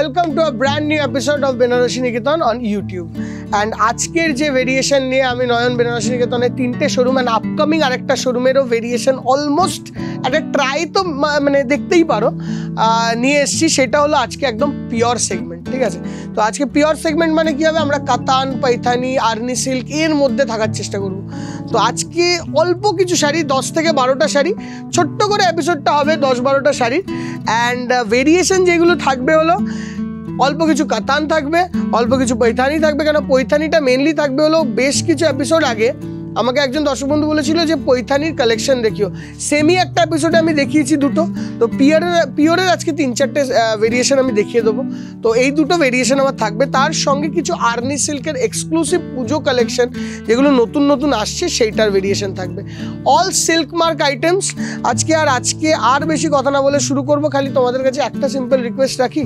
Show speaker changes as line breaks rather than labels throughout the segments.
welcome to a brand new episode of Benarashi Niketan on YouTube. And আজকের যে variation নিয়ে আমি নয়ন বেনারসি নিকেতনের 3টে শোরুম এন্ড আপকামিং আরেকটা শোরুমেরও ভেরিয়েশন অলমোস্ট একটা ট্রাই তো মানে দেখতেই পারো নিয়ে এসেছি। সেটা হলো আজকে একদম পিওর সেগমেন্ট, ঠিক আছে? তো আজকে পিওর সেগমেন্ট মানে কী হবে, আমরা কাতান, পাইথানি, আর্নি সিল্ক এর মধ্যে থাকার চেষ্টা করব। তো আজকে অল্প কিছু শাড়ি, 10 থেকে 12টা শাড়ি, ছোট্ট করে এপিসোডটা হবে 10-12টা শাড়ির। অ্যান্ড ভেরিয়েশন যেগুলো থাকবে হলো অল্প কিছু কাতান থাকবে, অল্প কিছু পৈথানি থাকবে। কেন পৈথানিটা মেনলি থাকবে হলো বেশ কিছু এপিসোড আগে আমাকে একজন দর্শক বন্ধু বলেছিল যে পৈথানির কালেকশন দেখিও। সেমি একটা এপিসোডে আমি দেখিয়েছি দুটো, তো পিওরের আজকে 3-4টে ভেরিয়েশন আমি দেখিয়ে দেবো। তো এই দুটো ভেরিয়েশন আমার থাকবে, তার সঙ্গে কিছু আর্নি সিল্কের এক্সক্লুসিভ পুজো কালেকশন যেগুলো নতুন নতুন আসছে সেইটার ভেরিয়েশন থাকবে। All silk mark items. আজকে আর বেশি কথা না বলে শুরু করবো। খালি তোমাদের কাছে একটা সিম্পল রিকোয়েস্ট রাখি,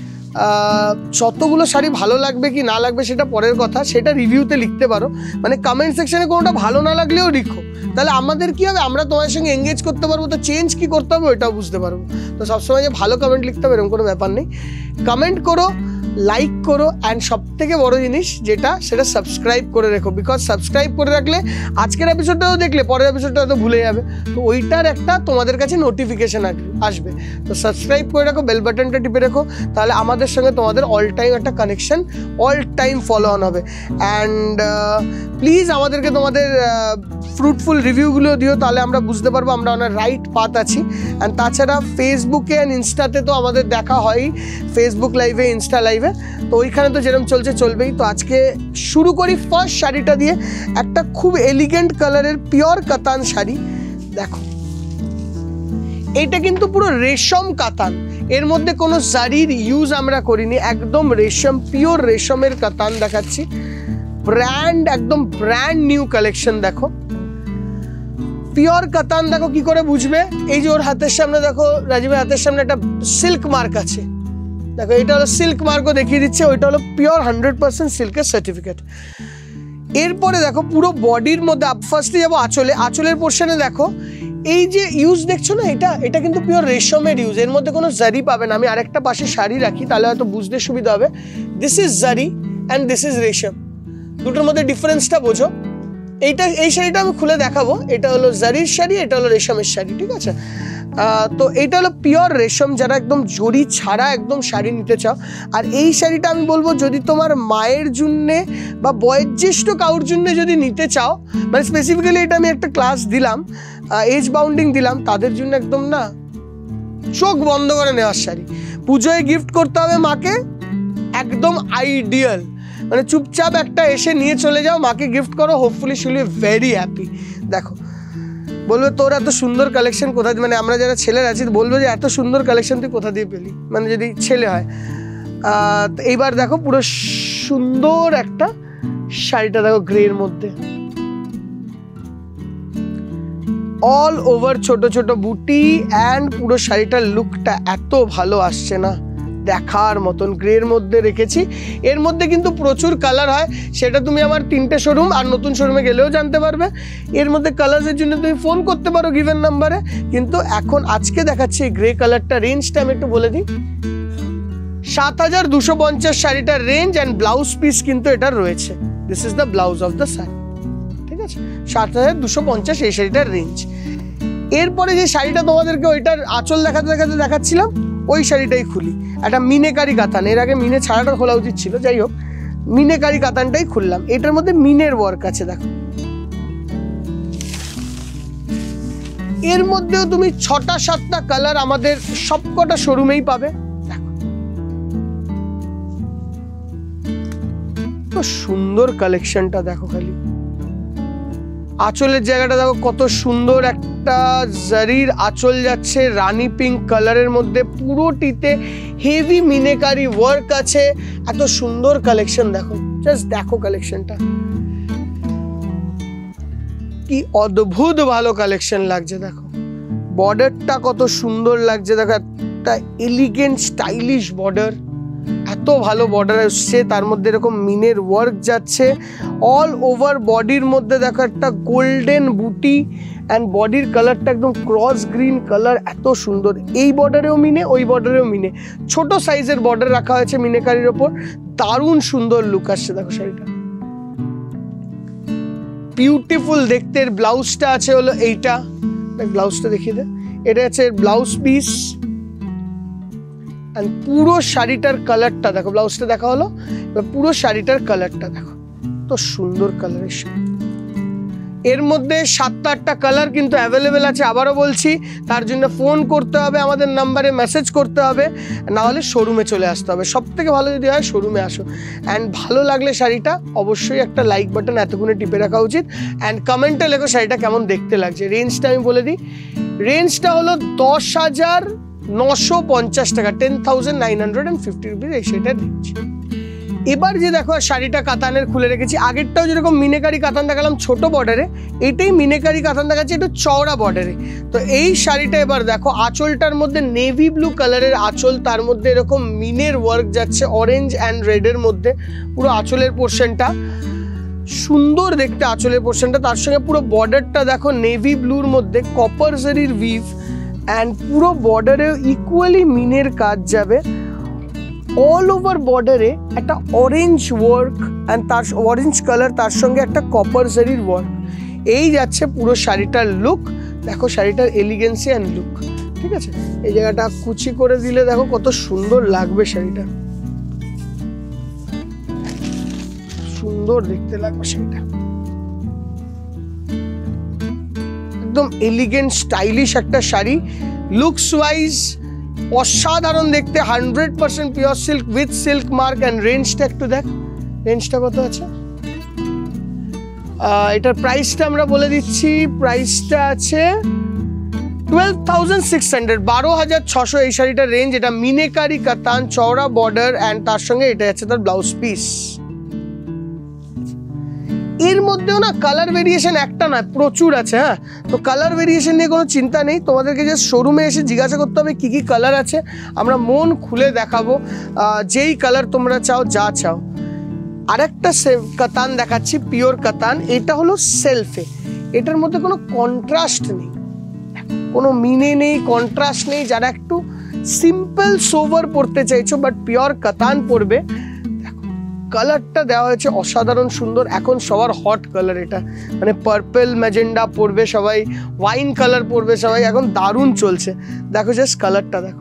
যতগুলো শাড়ি ভালো লাগবে কি না লাগবে সেটা পরের কথা, সেটা রিভিউতে লিখতে পারো। মানে কমেন্ট সেকশনে কোনোটা ভালো না লাগলেও লিখো, তাহলে আমাদের কী হবে, আমরা তোমার সঙ্গে এঙ্গেজ করতে পারবো, তো চেঞ্জ কী করতে হবে ওইটাও বুঝতে পারবো। তো সবসময় যে ভালো কমেন্ট লিখতে হবে এরকম কোনো ব্যাপার নেই। কমেন্ট করো, লাইক করো, অ্যান্ড সবথেকে বড় জিনিস যেটা, সেটা সাবস্ক্রাইব করে রেখো। বিকজ সাবস্ক্রাইব করে রাখলে আজকের এপিসোডটাও দেখলে পরের এপিসোডটা হয়তো ভুলে যাবে, তো ওইটার একটা তোমাদের কাছে নোটিফিকেশান আসবে। তো সাবস্ক্রাইব করে রাখো, বেল বাটনটা টিপে রেখো, তাহলে আমাদের সঙ্গে তোমাদের অল টাইম একটা connection, all time follow on হবে। অ্যান্ড প্লিজ আমাদেরকে তোমাদের ফ্রুটফুল রিভিউগুলো দিও, তাহলে আমরা বুঝতে পারবো আমরা অনেক রাইট পাথ আছি। অ্যান্ড তাছাড়া ফেসবুকে অ্যান্ড ইনস্টাতে তো আমাদের দেখা হয়ই, ফেসবুক লাইভে, ইনস্টা লাইভে, তো ওইখানে তো যেরকম চলবেই। তো আজকে শুরু করি ফার্স্ট শাড়িটা দিয়ে। একটা খুব এলিগেন্ট কালারের পিওর কাতান শাড়ি দেখো। এইটা কিন্তু পুরো রেশম কাতান, এর মধ্যে কোনো জারির ইউজ আমরা করিনি, একদম রেশম, পিওর রেশমের কাতান দেখাচ্ছি। একদম ব্র্যান্ড নিউ কালেকশন দেখো। পিওর কাতান দেখো কি করে বুঝবে, এই যে ওর হাতের সামনে দেখো, রাজীবের হাতের সামনে একটা সিল্ক মার্ক আছে দেখো, এটা হলো সিল্ক মার্কও দেখিয়ে দিচ্ছে, ওইটা হলো পিওর 100% সিল্কের সার্টিফিকেট। এরপরে দেখো পুরো বডির মধ্যে, ফার্স্টলি যাবো আঁচলের পোর্শনে দেখো, এই যে ইউজ দেখছো না, এটা কিন্তু পিওর রেশমের ইউজ, এর মধ্যে কোনো জারি পাবে না। আমি আরেকটা পাশে শাড়ি রাখি, তাহলে হয়তো বুঝতে সুবিধা হবে। This is zari and this is resham, দুটোর মধ্যে ডিফারেন্সটা বোঝো। এই শাড়িটা আমি খুলে দেখাবো, এটা হলো জারির শাড়ি, এটা হলো রেশমের শাড়ি, ঠিক আছে? তো এইটা হলো পিওর রেশম, যারা একদম জরি ছাড়া একদম শাড়ি নিতে চাও। আর এই শাড়িটা আমি বলবো, যদি তোমার মায়ের জন্যে বা বয়োজ্যেষ্ঠ কাউর জন্যে যদি নিতে চাও, মানে স্পেসিফিক্যালি এটা আমি একটা ক্লাস দিলাম, এজ বাউন্ডিং দিলাম, তাদের জন্য একদম না চোখ বন্ধ করে নেওয়ার শাড়ি। পুজোয় গিফট করতে হবে মাকে, একদম আইডিয়াল। মানে চুপচাপ একটা এসে নিয়ে চলে যাও, মাকে গিফট করো, hopefully she will be very happy. দেখো বলবে তোর এত সুন্দর কালেকশন কোথা দিয়ে, মানে আমরা যারা ছেলেরা আছি বলবো যে এত সুন্দর কালেকশন তুই কোথা দিয়ে পেলি, মানে যদি ছেলে হয়। এইবার দেখো পুরো সুন্দর একটা শাড়িটা দেখো, গ্রের মধ্যে অল ওভার ছোট ছোট বুটি, অ্যান্ড পুরো শাড়িটার লুকটা এত ভালো আসছে না, দেখার মতন। গ্রের মধ্যে রেখেছি, এর মধ্যে কিন্তু প্রচুর কালার হয়, সেটা তুমি আমার 3টে শোরুম আর নতুন শোরুমে গেলেও জানতে পারবে। এর মধ্যে কালার্সের জন্য তুমি ফোন করতে পারো গিভেন নাম্বারে। কিন্তু এখন আজকে দেখাচ্ছি এই গ্রে কালারটা, রেঞ্জটা আমি একটু বলে দিই। 7250 শাড়িটার রেঞ্জ, অ্যান্ড ব্লাউজ পিস কিন্তু এটার রয়েছে। This is the blouse of the sari, ঠিক আছে? 7250 এই শাড়িটার রেঞ্জ। এরপরে যে শাড়িটা তোমাদেরকে ওইটার আঁচল দেখাচ্ছিলাম, ওই শাড়িটাই খুলি। একটা মিনেকারি কাতান, এর আগে মিনে ছাড়াটা খোলা উচিত ছিল, যাই হোক মিনেকারি কাতানটাই খুললাম। এটার মধ্যে মিনের ওয়ার্ক আছে দেখো। এর মধ্যেও তুমি 6টা-7টা কালার আমাদের সবকটা শোরুমেই পাবে। দেখো তো সুন্দর কালেকশনটা দেখো, খালি আঁচলের জায়গাটা দেখো কত সুন্দর, একটা জারির আঁচল যাচ্ছে রানী পিঙ্ক কালারের মধ্যে, পুরোটিতে হেভি মিনেকারি ওয়ার্ক আছে। এত সুন্দর কালেকশন দেখো, জাস্ট দেখো কালেকশনটা কি অদ্ভুত ভালো কালেকশন লাগছে। দেখো বর্ডারটা কত সুন্দর লাগছে, দেখো একটা এলিগেন্ট স্টাইলিশ বর্ডার, এত ভালো বর্ডার আসছে, তার মধ্যে এরকম মিনের ওয়ার্ক যাচ্ছে অল ওভার বডির মধ্যে। দেখো একটা গোল্ডেন বুটি, অ্যান্ড বডির কালারটা একদম ক্রস গ্রিন কালার, এত সুন্দর। এই বর্ডারেও মিনে, ওই বর্ডারেও মিনে, ছোট সাইজের বর্ডার রাখা হয়েছে মিনেকারির ওপর, দারুণ সুন্দর লুক আসছে। দেখো শাড়িটা বিউটিফুল দেখতে। ব্লাউজটা আছে হলো এইটা, ব্লাউজটা দেখিয়ে দে, এটা আছে ব্লাউজ পিস। আর পুরো শাড়িটার কালারটা দেখো, ব্লাউজটা দেখা হলো, পুরো শাড়িটার কালারটা দেখো, তো সুন্দর কালারের শাড়ি। এর মধ্যে 7-8টা কালার কিন্তু অ্যাভেলেবেল আছে, আবারও বলছি, তার জন্য ফোন করতে হবে, আমাদের নাম্বারে মেসেজ করতে হবে, না হলে শোরুমে চলে আসতে হবে। সব থেকে ভালো যদি হয় শোরুমে আসো। অ্যান্ড ভালো লাগলে শাড়িটা অবশ্যই একটা লাইক বাটন এতক্ষণে টিপে রাখা উচিত। অ্যান্ড কমেন্টে লেখো শাড়িটা কেমন দেখতে লাগছে। রেঞ্জটা আমি বলে দিই, রেঞ্জটা হলো 10,950 টাকা, 10,950 রুপিস এই শাড়িটার রেঞ্জ। এবার যে দেখো শাড়িটা কাতানের খুলে রেখেছি, আগেরটাও যেরকম মিনেকারি কাতান দেখালাম ছোট বর্ডারে, এটাই মিনেকারি কাতান দেখাচ্ছি একটু চওড়া বর্ডারে। তো এই শাড়িটা এবার দেখো, আঁচলটার মধ্যে নেভি ব্লু কালারের আঁচল, তার মধ্যে এরকম মিনের ওয়ার্ক যাচ্ছে অরেঞ্জ অ্যান্ড রেডের মধ্যে, পুরো আঁচলের পোর্শনটা সুন্দর দেখতে, আঁচলের পোর্শনটা, তার সঙ্গে পুরো বর্ডারটা দেখো নেভি ব্লুর মধ্যে কপার জারির উইভ, অ্যান্ড পুরো বর্ডারে ইকুয়ালি মিনের কাজ যাবে। অল ওভার বর্ডারে একটা অরেঞ্জ ওয়ার্ক অ্যান্ড তার অরেঞ্জ কালার, তার সঙ্গে একটা কপার জারির ওয়ার্ক, এই যাচ্ছে পুরো শাড়িটার লুক। দেখো শাড়িটার এলিগেন্সি অ্যান্ড লুক, ঠিক আছে। এই জায়গাটা কুচি করে দিলে দেখো কত সুন্দর লাগবে শাড়িটা, সুন্দর দেখতে লাগবে শাড়িটা, একদম এলিগেন্ট স্টাইলিশ একটা শাড়ি। লুকস ওয়াইজ অসাধারণ দেখতে, 100% pure silk with silk mark. And রেঞ্জটা একটু দেখ, রেঞ্জটা কত আছে, এটার প্রাইসটা আমরা বলে দিচ্ছি, প্রাইসটা আছে 12,600, 12,600 এই শাড়িটার রেঞ্জ। এটা মিনেকারি কাতান, চওড়া বর্ডার, অ্যান্ড তার সঙ্গে এটা আছে তার ব্লাউজ পিস। এর মধ্যেও না কালার ভেরিয়েশন একটা নয়, প্রচুর আছে। হ্যাঁ, তো কালার ভেরিয়েশন নিয়ে কোনো চিন্তা নেই, তোমাদেরকে যে শোরুমে এসে জিজ্ঞাসা করতে হবে কী কী কালার আছে, আমরা মন খুলে দেখাবো যেই কালার তোমরা চাও, যা চাও। আরেকটা কাতান দেখাচ্ছি, পিওর কাতান, এটা হলো সেলফে, এটার মধ্যে কোনো কন্ট্রাস্ট নেই, কোনো মিনে নেই, কন্ট্রাস্ট নেই। যারা একটু সিম্পল সোভার পরতে চাইছো বাট পিওর কাতান পরবে, কালারটা দেওয়া হয়েছে অসাধারণ সুন্দর। এখন সবার হট কালার এটা, মানে পার্পল ম্যাজেন্ডা পরবে সবাই, ওয়াইন কালার পরবে সবাই, এখন দারুণ চলছে। দেখো জাস্ট কালারটা দেখো,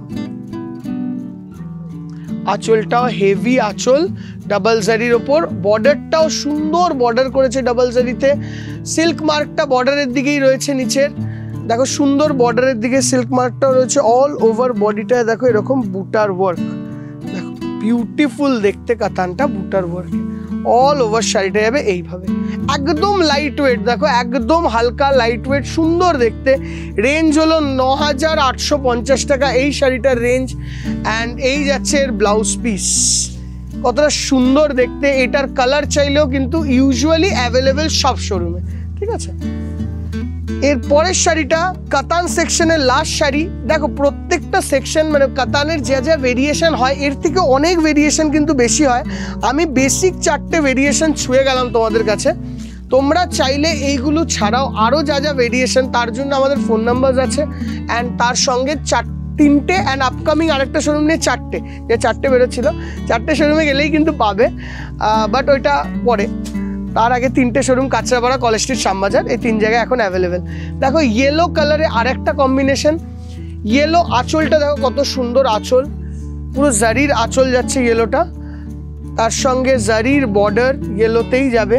আঁচলটাও হেভি আঁচল ডাবল জারির ওপর, বর্ডারটাও সুন্দর বর্ডার করেছে ডাবল জারিতে, সিল্ক মার্কটা বর্ডারের দিকেই রয়েছে নিচের, দেখো সুন্দর বর্ডারের দিকে সিল্ক মার্কটাও রয়েছে। অল ওভার বডিটায় দেখো এরকম বুটার ওয়ার্ক, দেখো বিউটিফুল দেখতে কাতানটা, বুটার ওয়ার্ক অল ওভার শাড়িটা যাবে এইভাবে, একদম লাইট ওয়েট, দেখো একদম হালকা লাইট ওয়েট, সুন্দর দেখতে। রেঞ্জ হলো 9,850 টাকা এই শাড়িটার রেঞ্জ। অ্যান্ড এই যাচ্ছে এর ব্লাউজ পিস, কতটা সুন্দর দেখতে। এটার কালার চাইলেও কিন্তু ইউজুয়ালি অ্যাভেলেবেল সব শোরুমে, ঠিক আছে। এর পরের শাড়িটা কাতান সেকশনের লাস্ট শাড়ি। দেখো প্রত্যেকটা সেকশন মানে কাতানের যা যা ভেরিয়েশন হয় এর থেকে অনেক ভেরিয়েশন কিন্তু বেশি হয়। আমি বেসিক 4টে ভেরিয়েশন ছুঁয়ে গেলাম তোমাদের কাছে, তোমরা চাইলে এইগুলো ছাড়াও আরও যা যা ভেরিয়েশন, তার জন্য আমাদের ফোন নাম্বার আছে, অ্যান্ড তার সঙ্গে 3টে অ্যান্ড আপকামিং আরেকটা শোরুম নিয়ে 4টে, যে 4টে বেরোচ্ছিল, 4টে শোরুমে গেলেই কিন্তু পাবে, বাট ওইটা পরে। তার আগে 3টে showroom, Kanchrapara, College Street, Shyambazar, এই 3 জায়গায় এখন অ্যাভেলেবেল। দেখো ইয়েলো কালারে আরেকটা কম্বিনেশন, ইয়েলো আঁচলটা দেখো কত সুন্দর আঁচল, পুরো জারির আঁচল যাচ্ছে ইয়েলোটা, তার সঙ্গে জারির বর্ডার ইয়েলোতেই যাবে,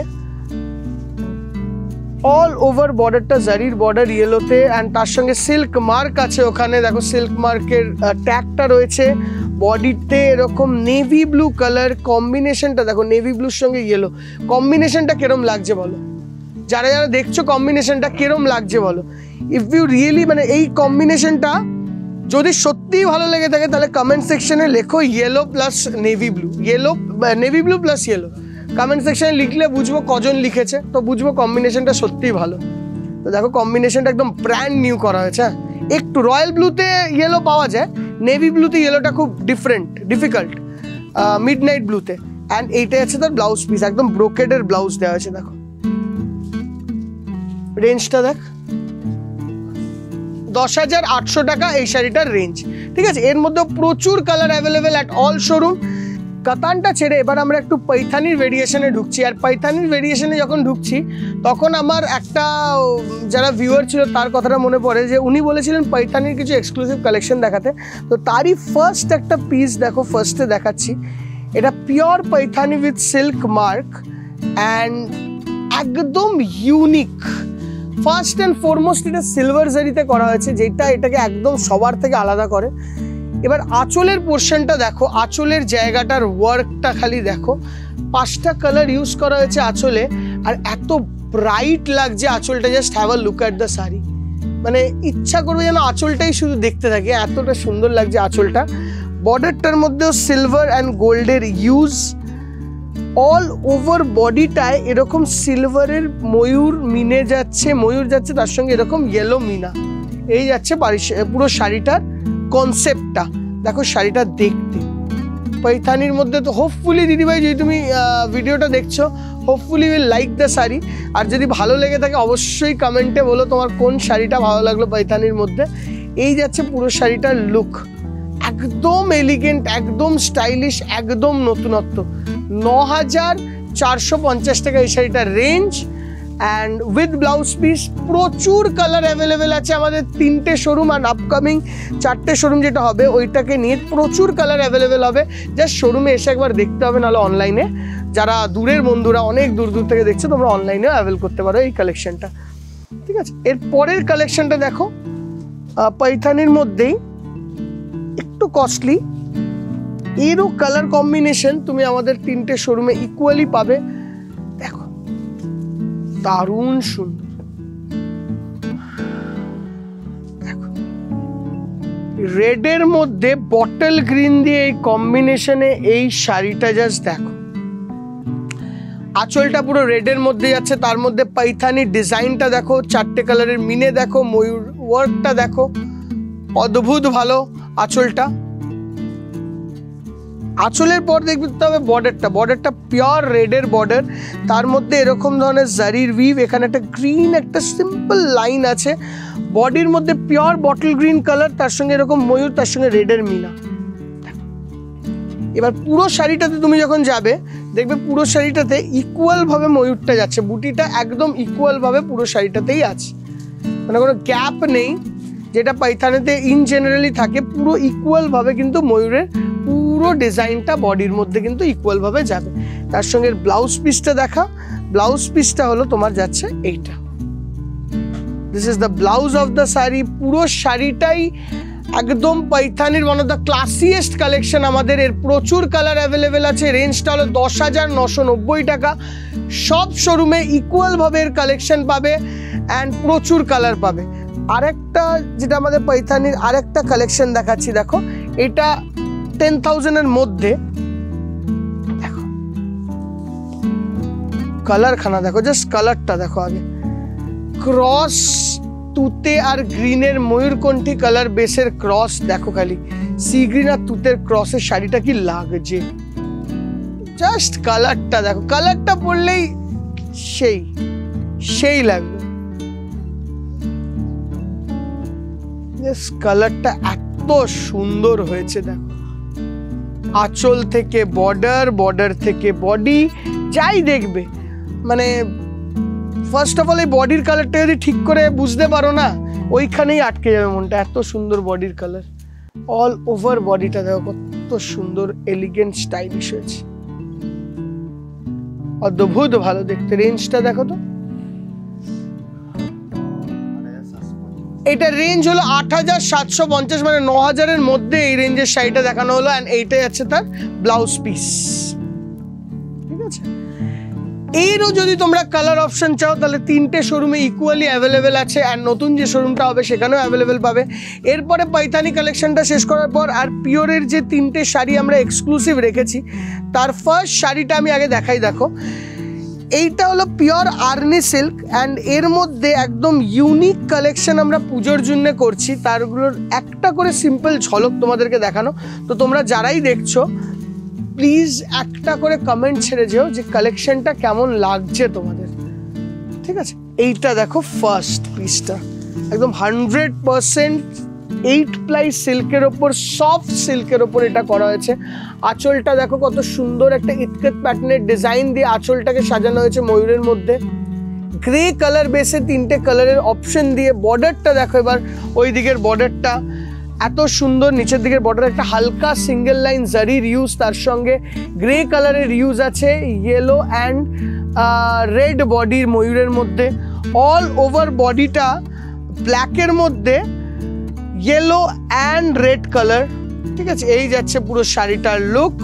অল ওভার বর্ডারটা জারির বর্ডার ইয়েলোতে, অ্যান্ড তার সঙ্গে সিল্ক মার্ক আছে ওখানে, দেখো সিল্ক মার্কের ট্যাগটা রয়েছে। বডিতে এরকম নেভি ব্লু কালার কম্বিনেশনটা দেখো, নেভি ব্লুর সঙ্গে ইয়েলো কম্বিনেশনটা কিরম লাগছে বলো, যারা যারা দেখছো কম্বিনেশনটা কিরম লাগছে বলো। ইফ ইউ রিয়েলি মানে এই কম্বিনেশনটা যদি সত্যিই ভালো লেগে থাকে তাহলে কমেন্ট সেকশনে লেখো yellow plus navy blue, yellow navy blue plus yellow, comment সেকশনে লিখলে বুঝবো কজন লিখেছে, তো বুঝবো কম্বিনেশনটা সত্যিই ভালো। তো দেখো কম্বিনেশনটা একদম ব্র্যান্ড নিউ করা হয়েছে। একটু রয়্যাল ব্লুতে ইয়েলো পাওয়া যায়, নেভি ব্লুতে ইয়েলোটা খুব ডিফিকাল্ট, মিড নাইট ব্লুতে। অ্যান্ড এইটাই আছে তার ব্লাউজ পিস, একদম ব্রোকেডের ব্লাউজ দেওয়া আছে। দেখো রেঞ্জটা দেখ, 10,800 টাকা এই শাড়িটার রেঞ্জ। ঠিক আছে, এর মধ্যে প্রচুর colour available at all showroom. কাতানটা ছেড়ে এবার আমরা একটু পৈথানির ভেরিয়েশনে ঢুকছি। আর পৈথানির ভেরিয়েশনে যখন ঢুকছি তখন আমার একটা যারা ভিউয়ার ছিল তার কথাটা মনে পড়ে যে উনি বলেছিলেন পৈথানির কিছু এক্সক্লুসিভ কালেকশন দেখাতে। তো তারই ফার্স্ট একটা পিস দেখো, ফার্স্টে দেখাচ্ছি। এটা pure Paithani with silk mark and একদম ইউনিক। ফার্স্ট অ্যান্ড ফরমোস্ট এটা সিলভার জারিতে করা হয়েছে, যেটা এটাকে একদম সবার থেকে আলাদা করে। এবার আঁচলের পোর্শনটা দেখো, আঁচলের জায়গাটার ওয়ার্কটা খালি দেখো, 5টা কালার ইউজ করা হয়েছে আঁচলে, আর এত ব্রাইট লাগছে আঁচলটা। Just have a look at the sari, মানে ইচ্ছা করবে যেন আঁচলটাই শুধু দেখতে থাকে, এতটা সুন্দর লাগছে আঁচলটা। বর্ডারটার মধ্যেও সিলভার অ্যান্ড গোল্ডের ইউজ। অল ওভার বডিটায় এরকম সিলভারের ময়ূর মিনে যাচ্ছে, ময়ূর যাচ্ছে, তার সঙ্গে এরকম ইয়েলো মিনা, এই যাচ্ছে পুরো শাড়িটার কনসেপ্টটা। দেখো শাড়িটা দেখতে পৈথানির মধ্যে। তো হোপফুলি দিদিভাই যদি তুমি ভিডিওটা দেখছো, hopefully will like the sari. আর যদি ভালো লেগে থাকে অবশ্যই কমেন্টে বলো তোমার কোন শাড়িটা ভালো লাগলো পৈথানির মধ্যে। এই যাচ্ছে পুরো শাড়িটার লুক, একদম এলিগেন্ট, একদম স্টাইলিশ, একদম নতুনত্ব। 9,450 টাকা এই শাড়িটার range and with blouse piece. প্রচুর কালার অ্যাভেলেবেল আছে আমাদের 3টে শোরুম, আর আপকামিং 4টে শোরুম যেটা হবে ওইটাকে নিয়ে প্রচুর কালার অ্যাভেলেবেল হবে। জাস্ট শোরুমে এসে একবার দেখতে হবে, নাহলে অনলাইনে যারা দূরের বন্ধুরা অনেক দূর দূর থেকে দেখছো তোমরা অনলাইনেও অ্যাভেল করতে পারো এই কালেকশনটা। ঠিক আছে, এর পরের কালেকশনটা দেখো, পৈথানির মধ্যেই একটু কস্টলি, এরও কালার কম্বিনেশন তুমি আমাদের 3টে শোরুমে ইকুয়ালি পাবে। দেখো দারুণ সুন্দর, দেখো রেডের মধ্যে বটল গ্রিন দিয়ে এই কম্বিনেশনে এই শাড়িটা জাস্ট দেখো। আঁচলটা পুরো রেডের মধ্যে যাচ্ছে, তার মধ্যে পৈথানির ডিজাইনটা দেখো, 4টে কালারের মিনে দেখো, ময়ূর ওয়ার্কটা দেখো, অদ্ভুত ভালো আঁচলটা। আঁচলের পর দেখতে হবে বর্ডারটা পিওর রেডের বর্ডার, তার মধ্যে এরকম ধরনের জারির উইভ, এখানে একটা গ্রিন একটা সিম্পল লাইন আছে। বডির মধ্যে পিওর বটল গ্রিন কালার, তার সঙ্গে এরকম ময়ূর, তার সঙ্গে রেডের মিনা। এবার পুরো শাড়িটাতে তুমি যখন যাবে দেখবে পুরো শাড়িটাতে ইকুয়াল ভাবে ময়ূরটা যাচ্ছে, বুটিটা একদম ইকুয়াল ভাবে পুরো শাড়িটাতেই আছে, মানে কোনো গ্যাপ নেই, যেটা পৈথানিতে ইন জেনারেলি থাকে। পুরো ইকুয়াল ভাবে কিন্তু ময়ূরের পুরো ডিজাইনটা বডির মধ্যে কিন্তু ইকুয়াল ভাবে যাবে। তার সঙ্গে ব্লাউজ পিসটা দেখা, ব্লাউজ পিসটা হলো তোমার যাচ্ছে এইটা। This is the blouse of the sari. পুরো শাড়িটাই একদম পৈথানির one of the classiest collection আমাদের। এর প্রচুর কালার অ্যাভেলেবেল আছে। রেঞ্জটা হলো 10,990 টাকা। সব শোরুমে ইকুয়াল ভাবে এর কালেকশন পাবে অ্যান্ড প্রচুর কালার পাবে। আরেকটা যেটা আমাদের পৈথানির আরেকটা কালেকশন দেখাচ্ছি, দেখো এটা 10,000 এর মধ্যে। দেখো কালার খানা দেখো, জাস্ট কালারটা দেখো আগে। ক্রস তুতে আর গ্রিনের ময়ূরকণ্ঠী কালার বেসের ক্রস দেখো, খালি সি গ্রিন আর তুতের ক্রসের শাড়িটা কি লাগছে। জাস্ট কালারটা দেখো, কালারটা পরলেই সেই লাগবে। কালারটা এত সুন্দর হয়েছে দেখো, আঁচল থেকে বর্ডার, বর্ডার থেকে বডি, যাই দেখবে মানে ফার্স্ট অফ অল এই বডির কালারটা যদি ঠিক করে বুঝতে পারো না, ওইখানেই আটকে যাবে মনটা। এত সুন্দর বডির কালার, অল ওভার বডিটা দেখো কত সুন্দর, এলিগেন্ট, স্টাইলিশ হয়েছে, অদ্ভুত ভালো দেখতে। রেঞ্জটা দেখো তো, এটা রেঞ্জ হলো 8,750, মানে 9,000 এর মধ্যে এই রেঞ্জের শাড়িটা দেখানো হলো। অ্যান্ড এইটাই আছে তার ব্লাউজ পিস। ঠিক আছে, এরও যদি তোমরা কালার অপশন চাও তাহলে 3টে শোরুমে ইকুয়ালি অ্যাভেলেবেল আছে, আর নতুন যে শোরুমটা হবে সেখানেও অ্যাভেলেবেল পাবে। এরপরে পৈথানি কালেকশনটা শেষ করার পর আর পিওরের যে 3টে শাড়ি আমরা এক্সক্লুসিভ রেখেছি, তার ফার্স্ট শাড়িটা আমি আগে দেখাই। দেখো এইটা হলো পিওর আর্নি সিল্ক অ্যান্ড এর মধ্যে একদম ইউনিক কালেকশন আমরা পুজোর জন্য করছি। তারগুলোর একটা করে সিম্পল ঝলক তোমাদেরকে দেখানো। তো তোমরা যারাই দেখছো প্লিজ একটা করে কমেন্ট ছেড়ে যেও যে কালেকশনটা কেমন লাগছে তোমাদের। ঠিক আছে, এইটা দেখো ফার্স্ট পিসটা, একদম 100% 8 প্লাই সিল্কের ওপর, সফট সিল্কের ওপর এটা করা হয়েছে। আঁচলটা দেখো কত সুন্দর একটা ইটকেট প্যাটার্নের ডিজাইন দিয়ে আঁচলটাকে সাজানো হয়েছে ময়ূরের মধ্যে। গ্রে কালার বেসে 3টে কালারের অপশন দিয়ে বর্ডারটা দেখো, এবার ওই দিকের বর্ডারটা এত সুন্দর, নিচের দিকের বর্ডার একটা হালকা সিঙ্গেল লাইন জারির ইউজ, তার সঙ্গে গ্রে কালারের ইউজ আছে, ইয়েলো অ্যান্ড রেড বডির ময়ূরের মধ্যে। অল ওভার বডিটা ব্ল্যাকের মধ্যে ইয়েলো অ্যান্ড রেড কালার, ঠিক আছে। এই যাচ্ছে পুরো শাড়িটার লুক,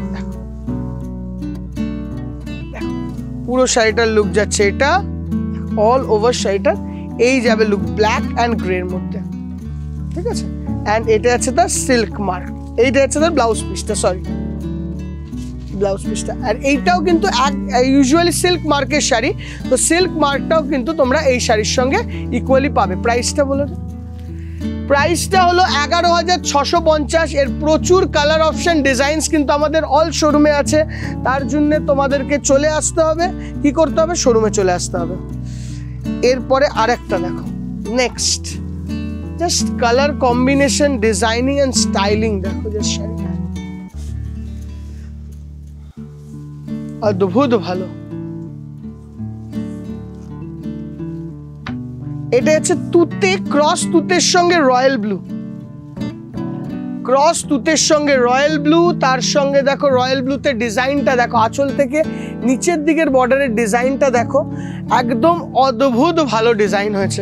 পুরো শাড়িটার লুক যাচ্ছে এটা, অল ওভার শাড়িটার এই যাবে লুক ব্ল্যাক অ্যান্ড গ্রের মধ্যে, ঠিক আছে। অ্যান্ড এটা আছে তার সিল্ক মার্ক, এইটা আছে তার ব্লাউজ পিসটা, সরি ব্লাউজ পিসটা। আর এইটাও কিন্তু ইউজুয়ালি সিল্ক মার্কের শাড়ি, তো সিল্ক মার্কটাও কিন্তু তোমরা এই শাড়ির সঙ্গে ইকুয়ালি পাবে। প্রাইসটা বলো, প্রাইসটা হলো 11,650। এর প্রচুর কালার অপশন ডিজাইনস কিন্তু আমাদের অল শোরুমে আছে, তার জন্য তোমাদেরকে চলে আসতে হবে, কি করতে হবে, শোরুমে চলে আসতে হবে। এরপরে আরেকটা দেখো, next just colour combination, designing and styling দেখো, জাস্ট শাড়িটা অদ্ভুত ভালো। এটা হচ্ছে তুতে, ক্রস তুতের সঙ্গে রয়্যাল ব্লু, ক্রস তুতের সঙ্গে রয়্যাল ব্লু, তার সঙ্গে দেখো রয়্যাল ব্লুতে ডিজাইনটা দেখো, আঁচল থেকে নিচের দিকের বর্ডারের ডিজাইনটা দেখো, একদম অদ্ভুত ভালো ডিজাইন হয়েছে।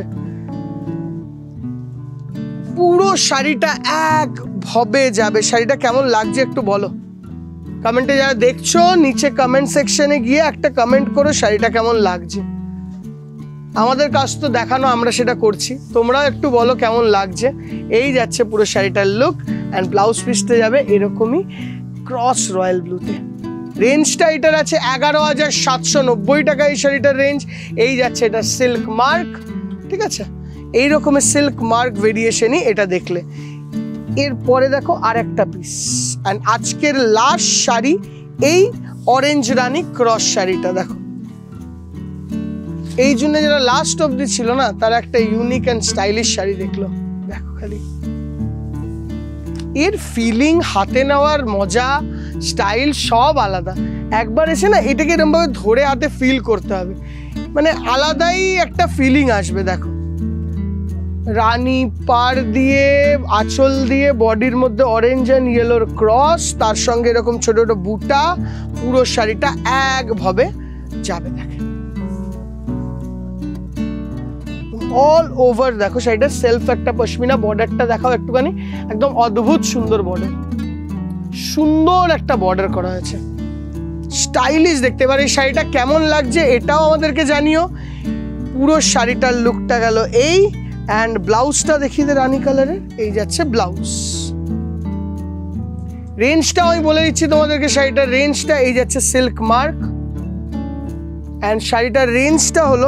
পুরো শাড়িটা এক ভবে যাবে। শাড়িটা কেমন লাগছে একটু বলো কমেন্টে, যারা দেখছো নিচে কমেন্ট সেকশনে গিয়ে একটা কমেন্ট করো শাড়িটা কেমন লাগছে। আমাদের কাজ তো দেখানো, আমরা সেটা করছি, তোমরাও একটু বলো কেমন লাগছে। এই যাচ্ছে পুরো শাড়িটার লুক, অ্যান্ড ব্লাউজ পিসটা যাবে এরকমই ক্রস রয়্যাল ব্লুতে। রেঞ্জটা এটার আছে 11,790 টাকা এই শাড়িটার রেঞ্জ। এই যাচ্ছে এটা সিল্ক মার্ক, ঠিক আছে, এই রকমের সিল্ক মার্ক ভেরিয়েশনই এটা দেখলে। এরপরে দেখো আর একটা পিস, অ্যান্ড আজকের লাস্ট শাড়ি এই অরেঞ্জ রানী ক্রস শাড়িটা দেখো। এই জন্য যারা লাস্ট অবধি ছিল না, তারা একটা ইউনিক অ্যান্ড স্টাইলিশ শাড়ি দেখলো। দেখো খালি এর ফিলিং, হাতে নেওয়ার মজা, স্টাইল সব আলাদা। একবার এসে না এটাকে এরকম ভাবে ধরে হাতে ফিল করতে হবে, মানে আলাদাই একটা ফিলিং আসবে। দেখো রানী পার দিয়ে, আঁচল দিয়ে, বডির মধ্যে অরেঞ্জ অ্যান্ড ইয়েলোর ক্রস, তার সঙ্গে এরকম ছোট ছোট বুটা, পুরো শাড়িটা একভাবে যাবে। দেখে অল ওভার দেখো শাড়িটা সেলফ একটা পশমিনা, বর্ডারটা দেখাও একটুখানি, একদম অদ্ভুত সুন্দর বর্ডার, সুন্দর একটা বর্ডার করা হয়েছে, স্টাইলিশ দেখতে। এবার এই শাড়িটা কেমন লাগছে এটাও আমাদেরকে জানিও। পুরো শাড়িটার লুকটা গেল এই, অ্যান্ড ব্লাউজটা দেখিয়ে দে রানী কালারের, এই যাচ্ছে ব্লাউজ। রেঞ্জটাও আমি বলে দিচ্ছি তোমাদেরকে, শাড়িটার রেঞ্জটা এই যাচ্ছে সিল্ক মার্ক, অ্যান্ড শাড়িটার রেঞ্জটা হলো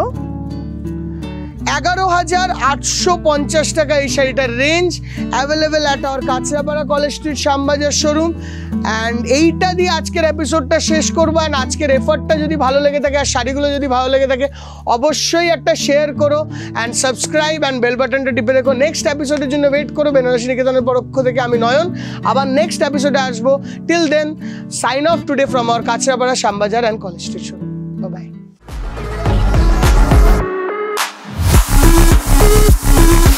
11,850 টাকা এই শাড়িটার range. Available at our Kanchrapara College Street Shyambazar showroom. And এইটা দিয়ে আজকের এপিসোডটা শেষ করবো। অ্যান্ড আজকের এফার্টটা যদি ভালো লেগে থাকে আর শাড়িগুলো যদি ভালো লেগে থাকে, অবশ্যই একটা শেয়ার করো অ্যান্ড সাবস্ক্রাইব অ্যান্ড বেল বাটনটা টিপে দেখো। নেক্সট এপিসোডের জন্য ওয়েট করো। বেনারসি নিকেতনের পক্ষ থেকে আমি নয়ন আবার নেক্সট এপিসোডে আসবো। Till then sign off today from our Kanchrapara Shyambazar and College Street showroom. By.